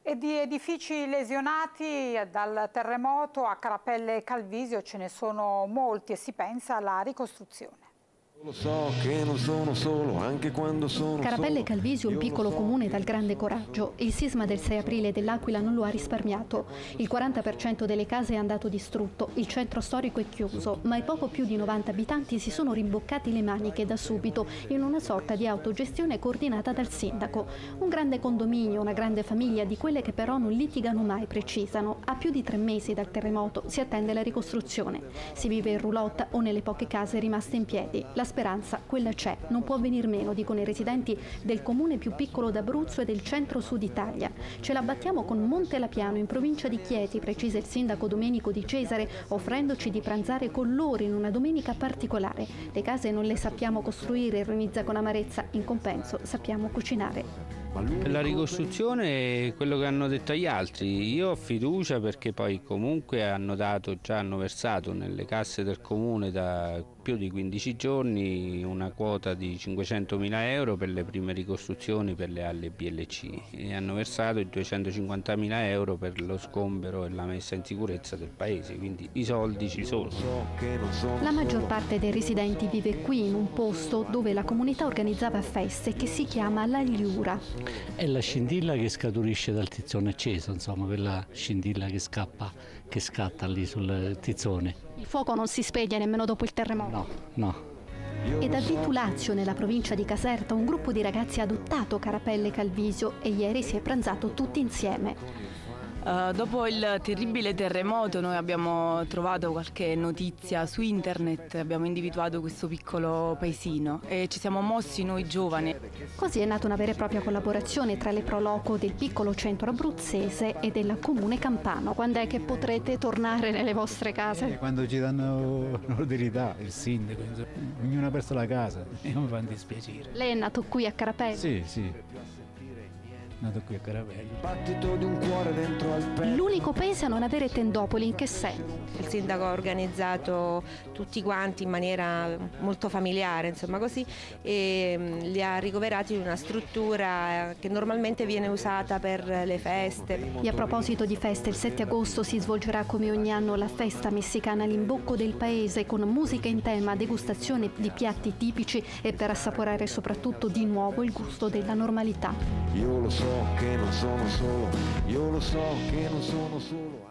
E di edifici lesionati dal terremoto a Carapelle e Calvisio ce ne sono molti e si pensa alla ricostruzione. Lo so che non sono solo, anche quando sono Carapelle e Calvisio è un piccolo comune dal grande coraggio. Il sisma del 6 aprile dell'Aquila non lo ha risparmiato. Il 40% delle case è andato distrutto, il centro storico è chiuso, ma i poco più di 90 abitanti si sono rimboccati le maniche da subito in una sorta di autogestione coordinata dal sindaco. Un grande condominio, una grande famiglia di quelle che però non litigano mai, precisano. A più di 3 mesi dal terremoto si attende la ricostruzione. Si vive in roulotte o nelle poche case rimaste in piedi. La speranza, quella c'è, non può venir meno, dicono i residenti del comune più piccolo d'Abruzzo e del centro-sud Italia. Ce la battiamo con Montelapiano, in provincia di Chieti, precisa il sindaco Domenico Di Cesare, offrendoci di pranzare con loro in una domenica particolare. Le case non le sappiamo costruire, ironizza con amarezza, in compenso sappiamo cucinare. La ricostruzione è quello che hanno detto agli altri. Io ho fiducia perché poi comunque già hanno versato nelle casse del comune da più di 15 giorni una quota di 500.000 euro per le prime ricostruzioni per le alle BLC e hanno versato i 250.000 euro per lo sgombero e la messa in sicurezza del paese, quindi i soldi ci sono. La maggior parte dei residenti vive qui in un posto dove la comunità organizzava feste che si chiama La Liura. È la scintilla che scaturisce dal tizzone acceso, insomma, quella scintilla che scatta lì sul tizzone. Il fuoco non si spegne nemmeno dopo il terremoto? No. Ed a Vitulazio, nella provincia di Caserta, un gruppo di ragazzi ha adottato Carapelle e Calvisio e ieri si è pranzato tutti insieme. Dopo il terribile terremoto noi abbiamo trovato qualche notizia su internet, abbiamo individuato questo piccolo paesino e ci siamo mossi noi giovani. Così è nata una vera e propria collaborazione tra le pro loco del piccolo centro abruzzese e del comune campano. Quando è che potrete tornare nelle vostre case? Quando ci danno l'utilità, il sindaco, ognuno ha perso la casa e non mi fa dispiacere. Lei è nato qui a Carapelle? Sì. Nato qui a Carapelle. L'unico paese a non avere tendopoli, in che senso? Il sindaco ha organizzato tutti quanti in maniera molto familiare, insomma così, e li ha ricoverati in una struttura che normalmente viene usata per le feste. E a proposito di feste, il 7 agosto si svolgerà come ogni anno la festa messicana all'imbocco del paese con musica in tema, degustazione di piatti tipici e per assaporare soprattutto di nuovo il gusto della normalità. Io lo so che non sono solo, io lo so che non sono solo.